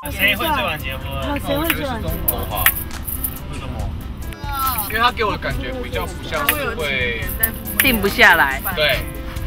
谁会最晚结婚？ 谁会最晚结婚？ 东华。为什么？ 因为他给我的感觉比较不像是会定不下来。 对。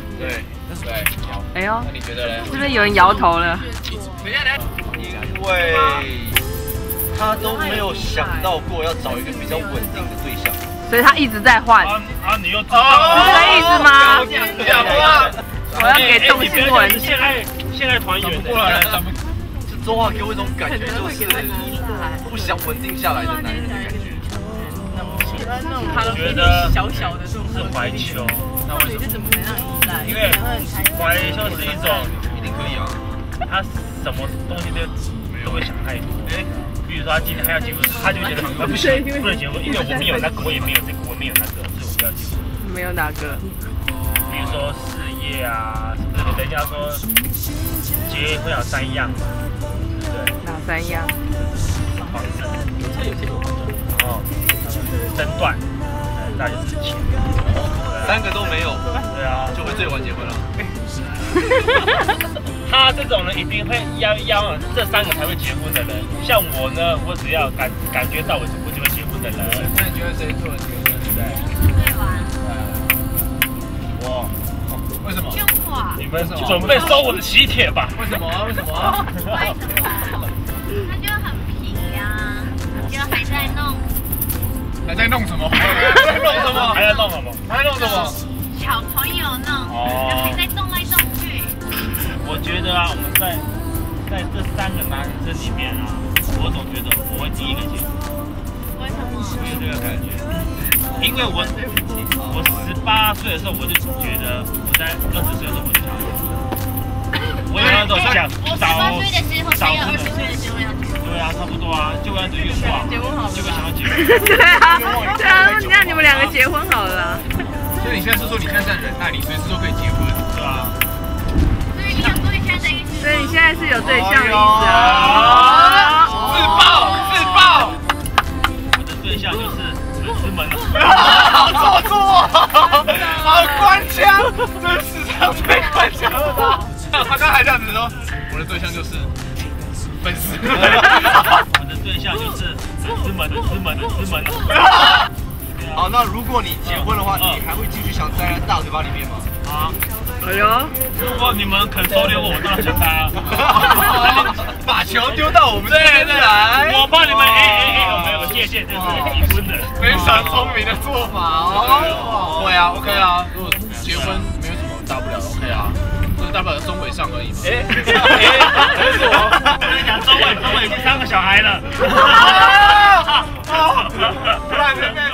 哎呦， 那你觉得嘞？ 是不是有人摇头了？ 等一下。 因为他都没有想到过要找一个比较稳定的对象， 所以他一直在换。 你又知道是这意思吗？ 讲话， 我要给动新闻。 现在团员过来了， 这周华给我一种感觉，就是不想稳定下来的男人的感觉。 我觉得小小的是怀秋，那为什么？怎么能让你依赖？因为怀秋是一种一定可以啊， 他什么东西都会想太多。比如说他今天还要结婚，他就觉得不行，不能结婚，因为我没有那个，我也没有这个，我没有那个，所以我不要结婚。 没有哪个？ 比如说事业啊什么的，人家说结婚有3样嘛，对不对？ 哪3样？ 房子，然后身段，再就是钱。 3个都没有， 对啊， 就会最晚结婚了。 他这种人一定会要这3个才会结婚的人。像我呢，我只要感觉到我就会结婚的人。 那你觉得谁做了结婚？对不对？ 最晚。 我。 为什么？ 你们准备收我的喜帖吧。 为什么？ 为什么？他就很皮呀，就还在弄。 还在弄什么？还在弄什么？ 还在弄什么？ 还在弄什么？ 小朋友弄，还在动来动去。 我觉得啊，我们在这3个男生里面啊，我总觉得我会第一个结婚。 为什么？ 有这个感觉，因为我18岁的时候我就觉得，我在20岁的时候我就想要结婚。我有那种想我18岁的时候，才有20岁的时候要结婚。 对啊，差不多啊，就按这愿望，结婚好了，就会想要结婚。 对啊，那你们2个结婚好了啦。 所以你现在是说你现在在忍耐，你随时都可以结婚， 对啊。 所以你有对象的意思？ 所以你现在是有对象的意思啊？ 自爆！ 我的对象就是粉丝们。 好做作，好官腔，这是史上最官腔的吧？他刚才这样子说，我的对象就是粉丝。 我的对象就是粉丝们。 好，那如果你结婚的话，你还会继续想在大嘴巴里面吗？ 啊， 哎呦， 如果你们肯收留我，我当然想他。 把球丢到我们这边来， 我帮你们我们有个界限，这是已婚的。 非常聪明的做法哦。会啊 ，OK 啊，如果结婚没有什么大不了 ，OK 啊，就是大不了中尾上而已嘛。 是我跟你讲，中尾已经3个小孩了。 不然人家